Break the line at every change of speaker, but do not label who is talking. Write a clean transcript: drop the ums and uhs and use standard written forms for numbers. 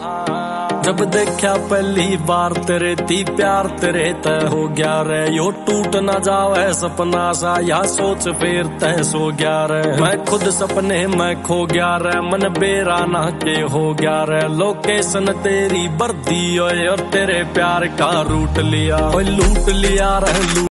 जब देखा पहली बार तेरे ती प्यार तेरे तय हो गया रे, यो टूट ना जावे सपना सा या सोच फिर तय सो गया रे। मैं खुद सपने में खो गया रे, मन बेरा ना के हो गया रे। लोकेशन तेरी वर्दी और तेरे प्यार का रूट लिया, लूट लिया रे।